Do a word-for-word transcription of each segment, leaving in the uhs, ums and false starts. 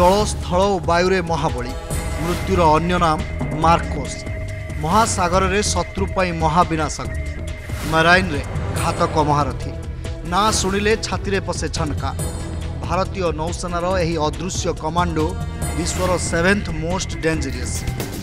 जल स्थल और वायुरे महाबली मृत्युर अन्य नाम मार्कोस महासागर रे शत्रु पाई महाविनाशक मराइन रे घातक महारथी ना शुणिले छाती पशे छनका भारतीय नौसेनार यही अदृश्य कमांडो विश्वर सेवेन्थ मोस्ट डेंजरियस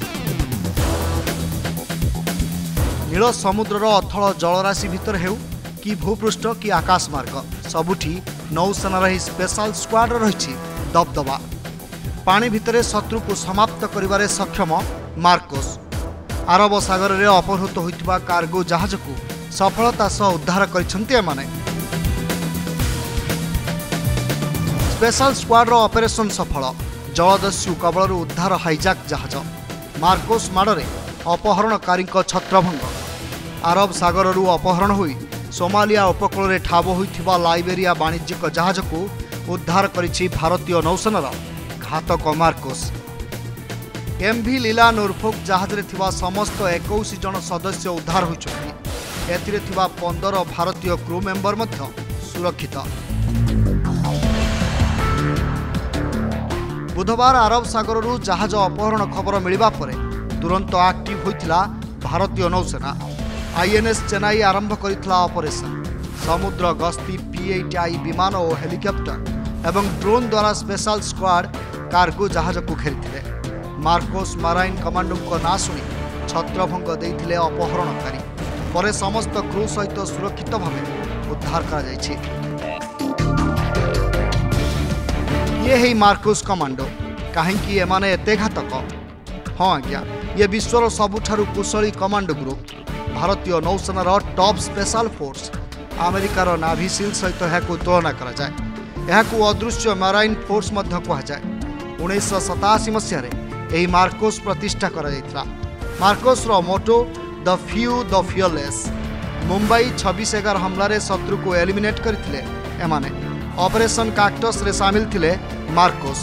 नील समुद्रर अथल जलराशि भितर हेउ कि भूपृष्ठ कि आकाश मार्ग सबुठी नौसेनार ही स्पेशल स्क्वाड रही दबदबा पानी भितर शत्रु को समाप्त करिबारे सक्षम मार्कोस अरब सागर रे अपहृत होइतिबा कार्गो जहाज को सफलता सह उद्धार करिसंती एमाने स्पेशल स्क्वाड रो ऑपरेशन सफल जलदस्यु कबल उद्धार हाईजैक जहाज मार्कोस माड़े अपहरणकारी छत्रभंग अरब सागर अपहरण होई सोमालिया उपकूल में ठाब होइथिबा लाइबेरिया वाणिज्यिक जहाज को उद्धार करिछि भारतीय नौसेनार घातक मार्कोस एमवी लीला नोरफोक जहाज रे थिबा समस्त इक्कीस जन सदस्य उद्धार होइछथि एथिरे थिबा पंद्रह भारतीय क्रू मेंबर मध्य सुरक्षित बुधवार अरब सागर जहाज अपहरण खबर मिलिबा परे तुरंत एक्टिव होइथिला भारतीय नौसेना आईएनएस चेन्नई आरंभ करिथिला ऑपरेशन समुद्र गस्ती पीएटी विमान और हेलिकॉप्टर एवं ड्रोन द्वारा स्पेशल स्क्वाड कार्गो जहाज को घेरी मार्कोस मराइन कमांडो को ना शुणी छत्रभंग देइथिले अपहरणकारी परे समस्त क्रू सहित सुरक्षित भाव उद्धार कर ये है मार्कोस कमांडो कहीं एमाने एते घातक हाँ आज्ञा ये विश्वर सबुठारु कुशली कमांडो ग्रुप भारतीय नौसेनार टॉप स्पेशल फोर्स अमेरिकार नाभी सील सहित यह तुलना करा जाए यह अदृश्य मराइन फोर्स कहुए उन्नीस सताशी मसीह मार्कोस प्रतिष्ठा करा मार्कोस रो motto the few the fearless Mumbai छब्बीस एगार हमलार शत्रु को एलिमिनेट करथिले एमाने ऑपरेशन काक्टस रे शामिल थिले मार्कोस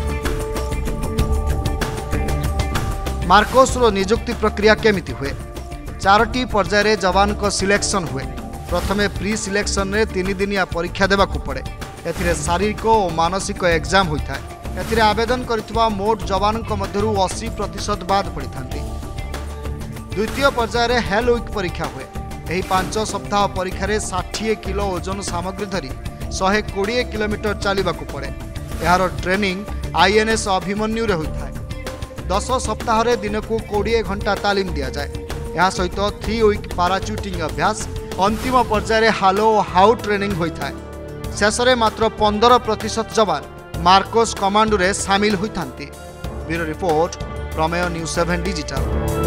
मार्कोस रो नियुक्ति प्रक्रिया केमिति हुए चारोटी पर्यायर जवान को सिलेक्शन हुए प्रथमे प्री सिलेक्शन रे तीन दिनिया परीक्षा देवा पड़े एथिरे शारीरिक और मानसिक एग्जाम होता है एथिरे आवेदन करितबा मोट जवान मध्यरु अस्सी प्रतिशत बाद पड़ी थांती द्वितीय पर्यायर हेल वीक परीक्षा हुए यही पांच सप्ताह परीक्षा षाठी किलो ओजन सामग्री धरी शहे कोड़े किलोमीटर चलने पड़े यार ट्रेनिंग आईएनएस अभिमन्यु होता है दस सप्ताह दिन को कोड़े घंटा तालीम दि जाए यह सहित थ्री वीक पाराचुटिंग अभ्यास अंतिम पर्यायर हालो हाउ ट्रेनिंग होता है शेष में मात्र पंद्रह प्रतिशत जवान मार्कोस कमांडो रे सामिल होता bureau report Prameya news seven digital.